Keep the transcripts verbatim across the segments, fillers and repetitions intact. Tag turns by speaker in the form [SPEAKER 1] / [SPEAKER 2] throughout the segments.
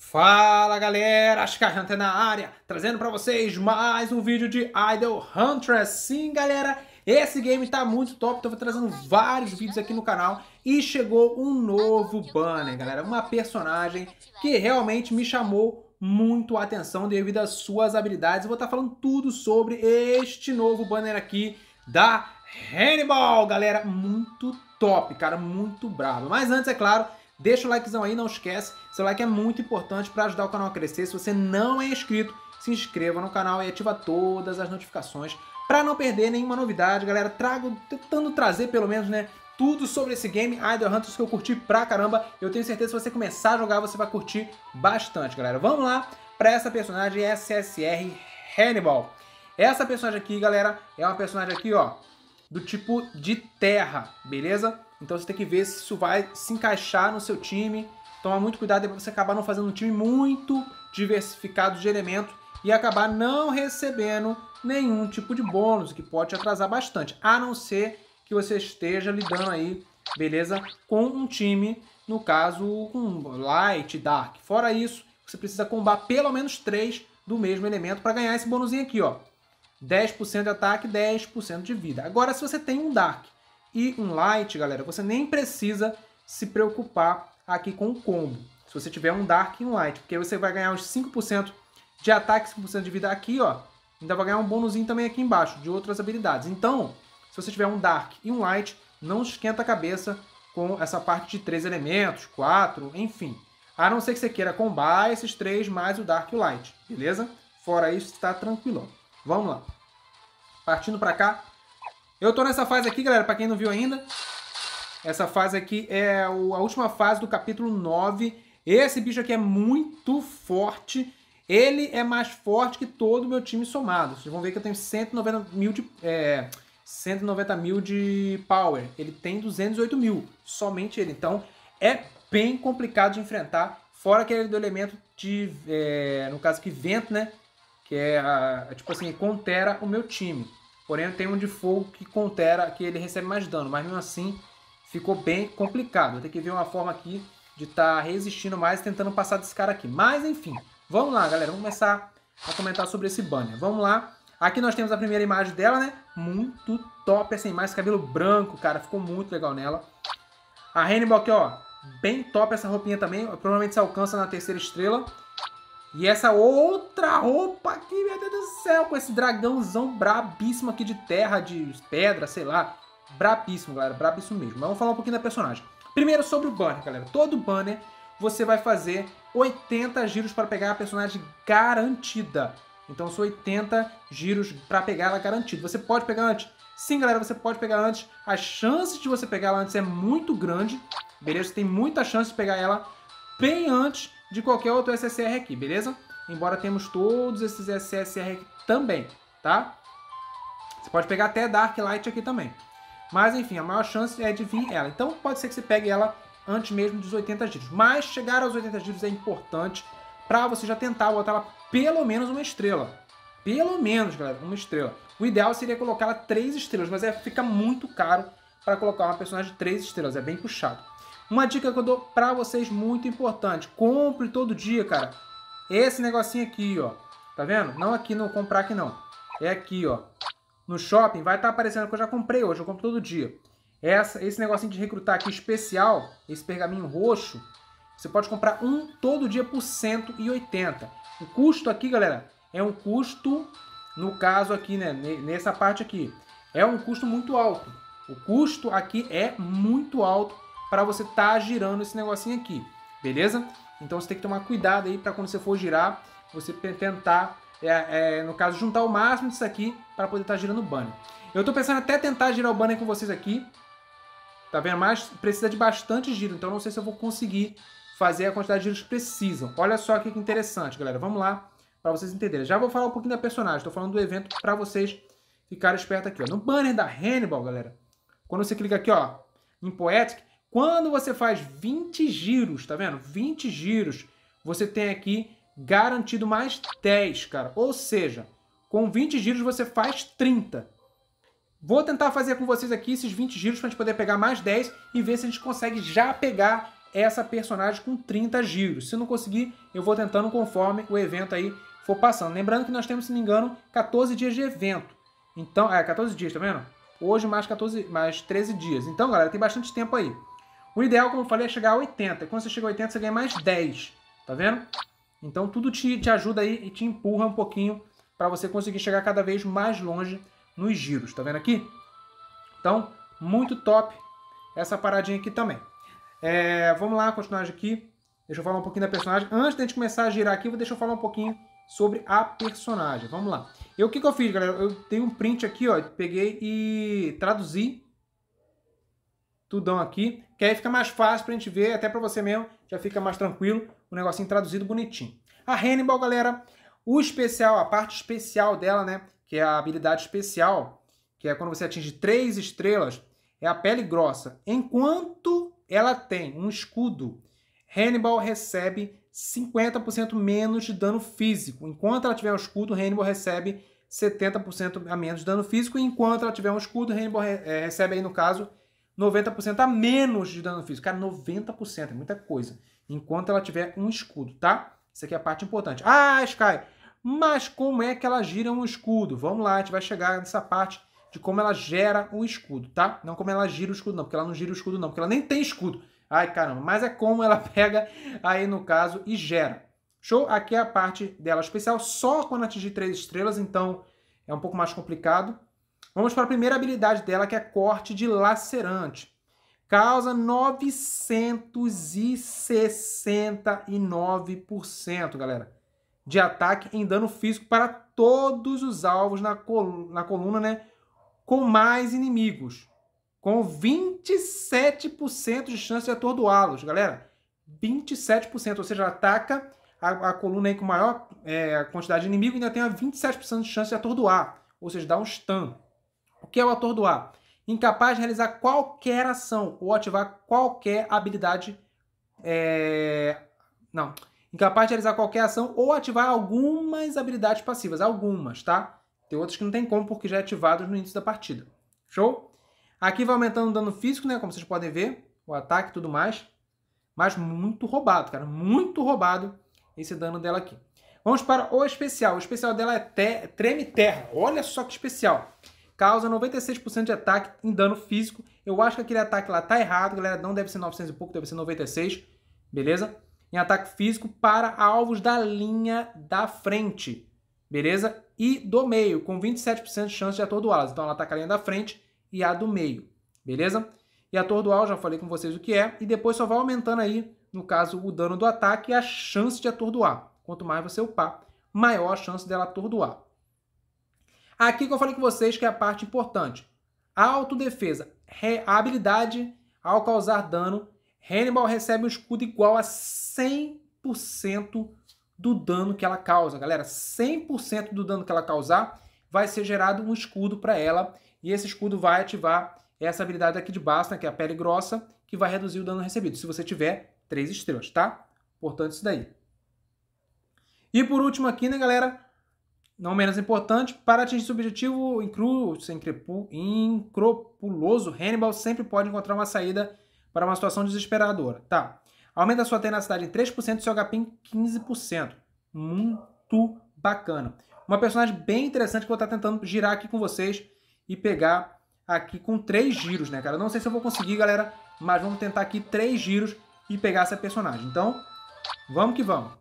[SPEAKER 1] Fala galera, Ascar Hunter na área, trazendo pra vocês mais um vídeo de Idle Huntress. Sim galera, esse game tá muito top, tô trazendo vários vídeos aqui no canal e chegou um novo banner galera, uma personagem que realmente me chamou muito a atenção devido às suas habilidades. Eu vou estar falando tudo sobre este novo banner aqui da Hannibal, galera, muito top, cara, muito brabo. Mas antes, é claro, deixa o likezão aí, não esquece, seu like é muito importante para ajudar o canal a crescer. Se você não é inscrito, se inscreva no canal e ativa todas as notificações para não perder nenhuma novidade, galera. Trago, tentando trazer pelo menos, né, tudo sobre esse game, Idle Hunters, que eu curti pra caramba. Eu tenho certeza que se você começar a jogar, você vai curtir bastante, galera. Vamos lá para essa personagem S S R Hannibal. Essa personagem aqui, galera, é uma personagem aqui, ó, do tipo de terra, beleza? Então você tem que ver se isso vai se encaixar no seu time. Toma muito cuidado para você acabar não fazendo um time muito diversificado de elementos e acabar não recebendo nenhum tipo de bônus, que pode te atrasar bastante. A não ser que você esteja lidando aí, beleza? Com um time, no caso, com Light, Dark. Fora isso, você precisa combar pelo menos três do mesmo elemento para ganhar esse bônusinho aqui, ó. dez por cento de ataque, dez por cento de vida. Agora, se você tem um Dark e um Light, galera, você nem precisa se preocupar aqui com o combo. Se você tiver um Dark e um Light, porque você vai ganhar os cinco por cento de ataque, cinco por cento de vida aqui, ó. Ainda vai ganhar um bônusinho também aqui embaixo, de outras habilidades. Então, se você tiver um Dark e um Light, não esquenta a cabeça com essa parte de três elementos, quatro, enfim. A não ser que você queira combar esses três mais o Dark e o Light, beleza? Fora isso, está tranquilo. Vamos lá. Partindo pra cá. Eu tô nessa fase aqui, galera, pra quem não viu ainda. Essa fase aqui é a última fase do capítulo nove. Esse bicho aqui é muito forte. Ele é mais forte que todo o meu time somado. Vocês vão ver que eu tenho cento e noventa mil de, é, cento e noventa mil de power. Ele tem duzentos e oito mil. Somente ele. Então, é bem complicado de enfrentar. Fora aquele do elemento de, é, no caso aqui, vento, né? Que é, a, tipo assim, contera o meu time. Porém, tem um de fogo que contera, que ele recebe mais dano. Mas mesmo assim, ficou bem complicado. Eu tenho que ver uma forma aqui de estar tá resistindo mais e tentando passar desse cara aqui. Mas, enfim. Vamos lá, galera. Vamos começar a comentar sobre esse banner. Vamos lá. Aqui nós temos a primeira imagem dela, né? Muito top essa imagem. Esse cabelo branco, cara. Ficou muito legal nela. A Hannibal aqui, ó. Bem top essa roupinha também. Provavelmente se alcança na terceira estrela. E essa outra roupa aqui, meu Deus do céu, com esse dragãozão brabíssimo aqui de terra, de pedra, sei lá. Brabíssimo, galera, brabíssimo mesmo. Mas vamos falar um pouquinho da personagem. Primeiro sobre o banner, galera. Todo banner você vai fazer oitenta giros para pegar a personagem garantida. Então são oitenta giros para pegar ela garantida. Você pode pegar antes? Sim, galera, você pode pegar antes. A chance de você pegar ela antes é muito grande, beleza? Você tem muita chance de pegar ela bem antes de qualquer outro S S R aqui, beleza? Embora temos todos esses S S R aqui também, tá? Você pode pegar até Dark Light aqui também. Mas, enfim, a maior chance é de vir ela. Então, pode ser que você pegue ela antes mesmo dos oitenta giros. Mas, chegar aos oitenta giros é importante para você já tentar botar ela pelo menos uma estrela. Pelo menos, galera, uma estrela. O ideal seria colocar ela três estrelas, mas é, fica muito caro para colocar uma personagem de três estrelas. É bem puxado. Uma dica que eu dou pra vocês muito importante. Compre todo dia, cara. Esse negocinho aqui, ó. Tá vendo? Não aqui no comprar aqui, não. É aqui, ó. No shopping vai estar aparecendo que eu já comprei hoje. Eu compro todo dia. Essa, esse negocinho de recrutar aqui especial, esse pergaminho roxo, você pode comprar um todo dia por cento e oitenta. O custo aqui, galera, é um custo, no caso aqui, né? Nessa parte aqui, é um custo muito alto. O custo aqui é muito alto para você estar tá girando esse negocinho aqui, beleza? Então você tem que tomar cuidado aí para quando você for girar, você tentar, é, é, no caso, juntar o máximo disso aqui para poder estar tá girando o banner. Eu tô pensando até tentar girar o banner com vocês aqui, tá vendo? Mas precisa de bastante giro, então não sei se eu vou conseguir fazer a quantidade de giros que precisam. Olha só aqui que interessante, galera. Vamos lá para vocês entenderem. Já vou falar um pouquinho da personagem, tô falando do evento para vocês ficarem espertos aqui, ó. No banner da Hannibal, galera, quando você clica aqui, ó, em Poetic, quando você faz vinte giros, tá vendo? vinte giros, você tem aqui garantido mais dez, cara. Ou seja, com vinte giros você faz trinta. Vou tentar fazer com vocês aqui esses vinte giros para a gente poder pegar mais dez e ver se a gente consegue já pegar essa personagem com trinta giros. Se não conseguir, eu vou tentando conforme o evento aí for passando. Lembrando que nós temos, se não me engano, quatorze dias de evento. Então, é, quatorze dias, tá vendo? Hoje mais, quatorze, mais treze dias. Então, galera, tem bastante tempo aí. O ideal, como eu falei, é chegar a oitenta. Quando você chega a oitenta, você ganha mais dez. Tá vendo? Então, tudo te, te ajuda aí e te empurra um pouquinho para você conseguir chegar cada vez mais longe nos giros. Tá vendo aqui? Então, muito top essa paradinha aqui também. É, vamos lá, continuar aqui. Deixa eu falar um pouquinho da personagem. Antes de a gente começar a girar aqui, deixa eu falar um pouquinho sobre a personagem. Vamos lá. Eu, o que, que eu fiz, galera? Eu tenho um print aqui, ó. Peguei e traduzi tudão aqui. Que aí fica mais fácil pra gente ver, até pra você mesmo. Já fica mais tranquilo. O negocinho traduzido bonitinho. A Hannibal, galera, o especial, a parte especial dela, né? Que é a habilidade especial, que é quando você atinge três estrelas, é a pele grossa. Enquanto ela tem um escudo, Hannibal recebe cinquenta por cento menos de dano físico. Enquanto ela tiver um escudo, Hannibal recebe setenta por cento a menos de dano físico. E enquanto ela tiver um escudo, Hannibal re é, recebe aí, no caso, noventa por cento a menos de dano físico. Cara, noventa por cento é muita coisa. Enquanto ela tiver um escudo, tá? Isso aqui é a parte importante. Ah, Sky, mas como é que ela gira um escudo? Vamos lá, a gente vai chegar nessa parte de como ela gera um escudo, tá? Não como ela gira o escudo, não, porque ela não gira o escudo, não, porque ela nem tem escudo. Ai, caramba, mas é como ela pega aí, no caso, e gera. Show? Aqui é a parte dela especial, só quando atingir três estrelas, então é um pouco mais complicado. Vamos para a primeira habilidade dela, que é corte de lacerante. Causa novecentos e sessenta e nove por cento, galera, de ataque em dano físico para todos os alvos na, col na coluna, né? Com mais inimigos, com vinte e sete por cento de chance de atordoá-los, galera. vinte e sete por cento, ou seja, ataca a, a coluna aí com maior é, quantidade de inimigo e ainda tem a vinte e sete por cento de chance de atordoar, ou seja, dá um stun. O que é o atordoar? Incapaz de realizar qualquer ação ou ativar qualquer habilidade. É... Não. Incapaz de realizar qualquer ação ou ativar algumas habilidades passivas. Algumas, tá? Tem outras que não tem como porque já é ativadas no início da partida. Show? Aqui vai aumentando o dano físico, né? Como vocês podem ver. O ataque e tudo mais. Mas muito roubado, cara. Muito roubado esse dano dela aqui. Vamos para o especial. O especial dela é te... Treme Terra. Olha só que especial. Causa noventa e seis por cento de ataque em dano físico. Eu acho que aquele ataque lá tá errado, galera. Não deve ser novecentos e pouco, deve ser noventa e seis. Beleza? Em ataque físico para alvos da linha da frente. Beleza? E do meio, com vinte e sete por cento de chance de atordoá-las. Então ela ataca a linha da frente e a do meio. Beleza? E atordoar, eu já falei com vocês o que é. E depois só vai aumentando aí, no caso, o dano do ataque e a chance de atordoar. Quanto mais você upar, maior a chance dela atordoar. Aqui que eu falei com vocês que é a parte importante. A autodefesa. A habilidade, ao causar dano, Hannibal recebe um escudo igual a cem por cento do dano que ela causa. Galera, cem por cento do dano que ela causar vai ser gerado um escudo para ela. E esse escudo vai ativar essa habilidade aqui de baixo, né, que é a pele grossa, que vai reduzir o dano recebido. Se você tiver três estrelas, tá? Importante isso daí. E por último aqui, né, galera? Não menos importante, para atingir seu objetivo incropuloso, Hannibal sempre pode encontrar uma saída para uma situação desesperadora. Tá. Aumenta a sua tenacidade em três por cento e seu H P em quinze por cento. Muito bacana. Uma personagem bem interessante que eu vou estar tentando girar aqui com vocês e pegar aqui com três giros, né, cara? Não sei se eu vou conseguir, galera, mas vamos tentar aqui três giros e pegar essa personagem. Então, vamos que vamos.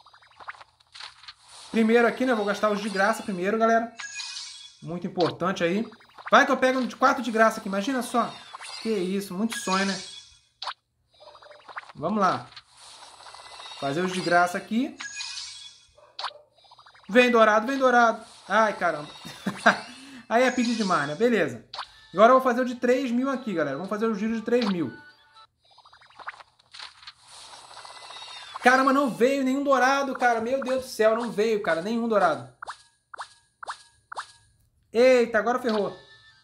[SPEAKER 1] Primeiro aqui, né? Vou gastar os de graça primeiro, galera. Muito importante aí. Vai que eu pego de quatro de graça aqui. Imagina só. Que isso, muito sonho, né? Vamos lá. Fazer os de graça aqui. Vem dourado, vem dourado. Ai, caramba. Aí é pedir demais, né? Beleza. Agora eu vou fazer o de três mil aqui, galera. Vamos fazer o giro de três mil. Caramba, não veio nenhum dourado, cara. Meu Deus do céu, não veio, cara. Nenhum dourado. Eita, agora ferrou.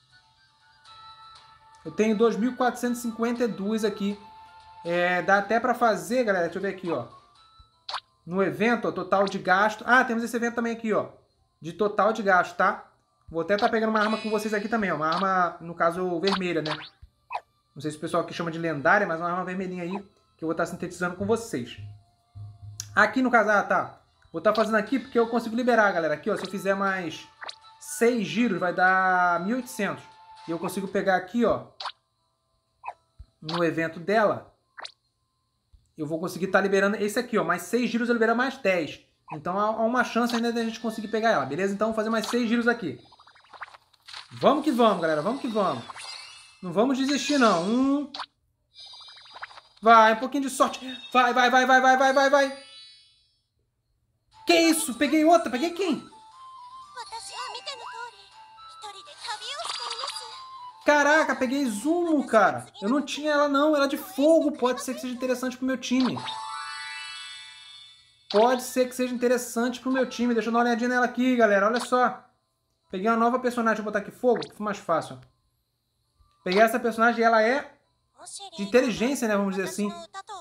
[SPEAKER 1] Eu tenho dois mil quatrocentos e cinquenta e dois aqui. É, dá até pra fazer, galera. Deixa eu ver aqui, ó. No evento, ó, total de gasto. Ah, temos esse evento também aqui, ó. De total de gasto, tá? Vou até estar pegando uma arma com vocês aqui também, ó. Uma arma, no caso, vermelha, né? Não sei se o pessoal aqui chama de lendária, mas uma arma vermelhinha aí. que eu vou estar sintetizando com vocês. Aqui no caso, ah, tá. Vou estar fazendo aqui porque eu consigo liberar, galera. Aqui, ó, se eu fizer mais seis giros, vai dar mil e oitocentos. E eu consigo pegar aqui, ó, no evento dela, eu vou conseguir estar liberando esse aqui, ó. Mais seis giros eu libero mais dez. Então há uma chance ainda de a gente conseguir pegar ela, beleza? Então vou fazer mais seis giros aqui. Vamos que vamos, galera. Vamos que vamos. Não vamos desistir, não. Um. Vai, um pouquinho de sorte. Vai, vai, vai, vai, vai, vai, vai, vai. Que isso? Peguei outra. Peguei quem? Caraca, peguei Zumo, cara. Eu não tinha ela, não. Ela é de fogo. Pode ser que seja interessante pro meu time. Pode ser que seja interessante pro meu time. Deixa eu dar uma olhadinha nela aqui, galera. Olha só. Peguei uma nova personagem. Vou botar aqui fogo. Fica mais fácil. Peguei essa personagem e ela é de inteligência, né? Vamos dizer assim.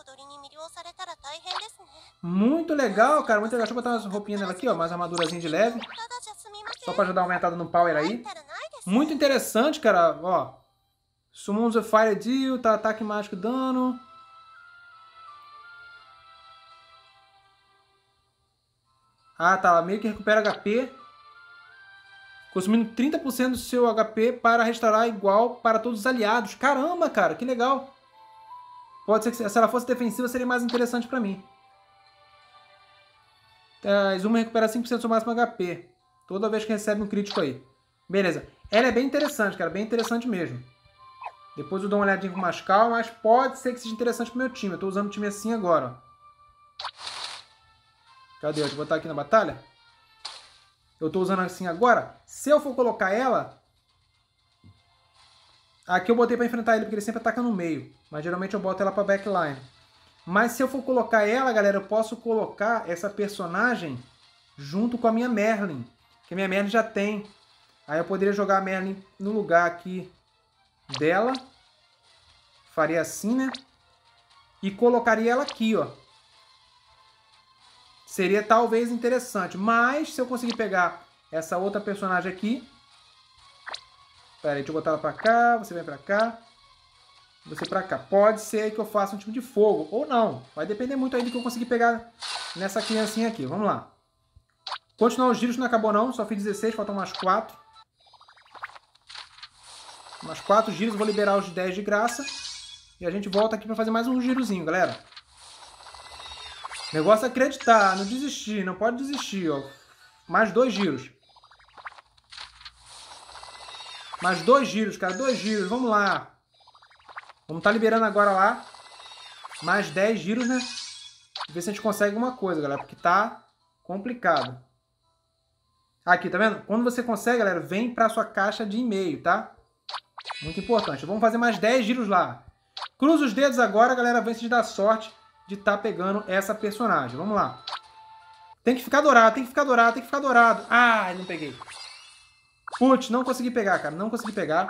[SPEAKER 1] Muito legal, cara. Muito legal. Deixa eu botar umas roupinhas nela aqui, ó. Mais armadurazinha de leve. Só pra ajudar a aumentada no power aí. Muito interessante, cara. Ó. Summons a Fire Deal. Tá, ataque mágico dano. Ah, tá. Ela meio que recupera H P. Consumindo trinta por cento do seu H P para restaurar igual para todos os aliados. Caramba, cara. Que legal. Pode ser que se ela fosse defensiva seria mais interessante pra mim. A Zuma recupera cinco por cento do seu máximo H P. Toda vez que recebe um crítico aí. Beleza. Ela é bem interessante, cara. Bem interessante mesmo. Depois eu dou uma olhadinha com mais calma. Mas pode ser que seja interessante pro meu time. Eu tô usando o time assim agora, ó. Cadê? Deixa eu botar aqui na batalha. Eu tô usando assim agora. Se eu for colocar ela... Aqui eu botei pra enfrentar ele, porque ele sempre ataca no meio. Mas geralmente eu boto ela pra backline. Mas se eu for colocar ela, galera, eu posso colocar essa personagem junto com a minha Merlin. Que a minha Merlin já tem. Aí eu poderia jogar a Merlin no lugar aqui dela. Faria assim, né? E colocaria ela aqui, ó. Seria talvez interessante. Mas se eu conseguir pegar essa outra personagem aqui... Pera aí, deixa eu botar ela pra cá. Você vem pra cá. Você pra cá. Pode ser que eu faça um tipo de fogo. Ou não. Vai depender muito aí do que eu conseguir pegar nessa criancinha aqui. Vamos lá. Continuar os giros não acabou não. Só fiz dezesseis. Faltam mais quatro. Mais quatro giros. Vou liberar os dez de graça. E a gente volta aqui pra fazer mais um girozinho, galera. O negócio é acreditar. Não desistir. Não pode desistir, ó. Mais dois giros. Mais dois giros, cara. Dois giros. Vamos lá. Vamos estar liberando agora lá. Mais dez giros, né? Ver se a gente consegue alguma coisa, galera. Porque tá complicado. Aqui, tá vendo? Quando você consegue, galera, vem pra sua caixa de e-mail, tá? Muito importante. Vamos fazer mais dez giros lá. Cruza os dedos agora, galera. Vê se dá sorte de estar pegando essa personagem. Vamos lá. Tem que ficar dourado, tem que ficar dourado, tem que ficar dourado. Ah, não peguei. Putz, não consegui pegar, cara. Não consegui pegar.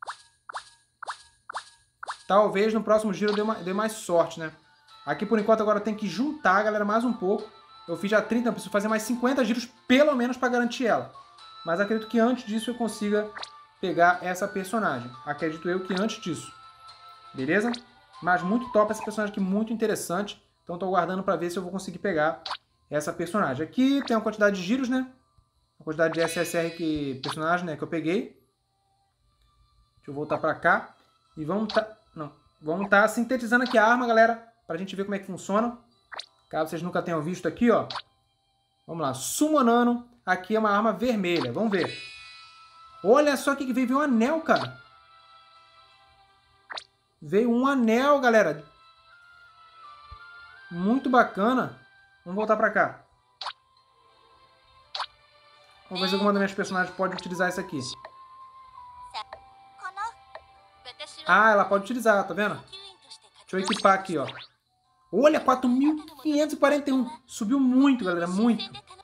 [SPEAKER 1] Talvez no próximo giro dê, uma, dê mais sorte, né? Aqui, por enquanto, agora tem que juntar, galera, mais um pouco. Eu fiz já trinta, eu preciso fazer mais cinquenta giros, pelo menos, para garantir ela. Mas acredito que antes disso eu consiga pegar essa personagem. Acredito eu que antes disso. Beleza? Mas muito top essa personagem aqui, muito interessante. Então estou aguardando para ver se eu vou conseguir pegar essa personagem. Aqui tem uma quantidade de giros, né? A quantidade de S S R que personagem, né, que eu peguei. Deixa eu voltar para cá. E vamos tá, não, vamos estar tá sintetizando aqui a arma, galera, para a gente ver como é que funciona. Caso vocês nunca tenham visto aqui, ó. Vamos lá, summonando. Aqui é uma arma vermelha. Vamos ver. Olha só o que veio. Veio um anel, cara. Veio um anel, galera. Muito bacana. Vamos voltar pra cá. Vamos ver se alguma das minhas personagens pode utilizar isso aqui. Ah, ela pode utilizar, tá vendo? Deixa eu equipar aqui, ó. Olha, quatro mil quinhentos e quarenta e um. Subiu muito, galera, muito.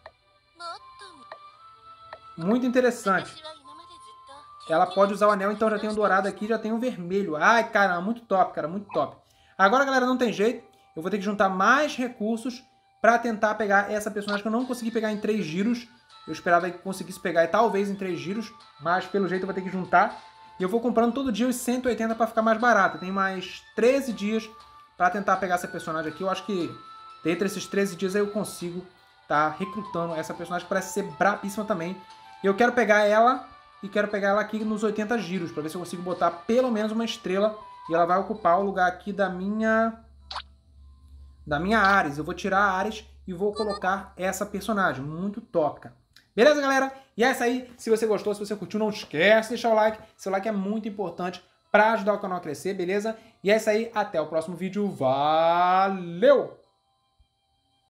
[SPEAKER 1] Muito interessante. Ela pode usar o anel, então já tem o dourado aqui, já tem o vermelho. Ai, caramba, muito top, cara, muito top. Agora, galera, não tem jeito. Eu vou ter que juntar mais recursos pra tentar pegar essa personagem que eu não consegui pegar em três giros. Eu esperava que conseguisse pegar e talvez em três giros, mas pelo jeito eu vou ter que juntar. E eu vou comprando todo dia os cento e oitenta pra ficar mais barato. Tem mais treze dias pra tentar pegar essa personagem aqui. Eu acho que dentre esses treze dias aí eu consigo tá recrutando essa personagem que parece ser brabíssima também. E eu quero pegar ela e quero pegar ela aqui nos oitenta giros, pra ver se eu consigo botar pelo menos uma estrela e ela vai ocupar o lugar aqui da minha da minha Ares. Eu vou tirar a Ares e vou colocar essa personagem, muito top, cara. Beleza, galera? E é isso aí. Se você gostou, se você curtiu, não esquece de deixar o like. Seu like é muito importante para ajudar o canal a crescer, beleza? E é isso aí. Até o próximo vídeo. Valeu!